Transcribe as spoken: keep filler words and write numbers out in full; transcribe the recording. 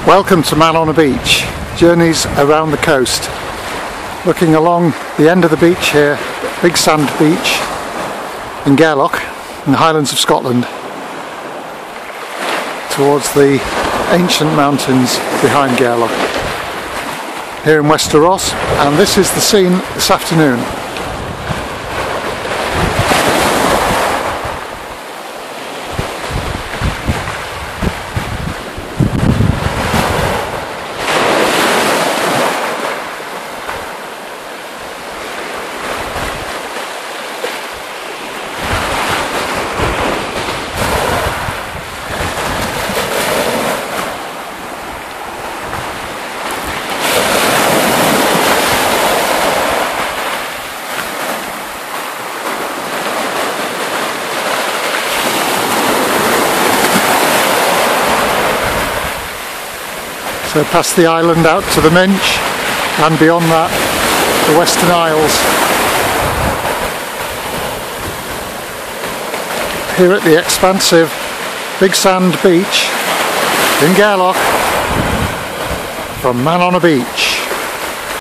Welcome to Manonabeach, journeys around the coast. Looking along the end of the beach here, Big Sand Beach in Gairloch, in the Highlands of Scotland, towards the ancient mountains behind Gairloch, here in Wester Ross, and this is the scene this afternoon. So past the island out to the Minch, and beyond that the Western Isles. Here at the expansive Big Sand Beach in Gairloch from Manonabeach.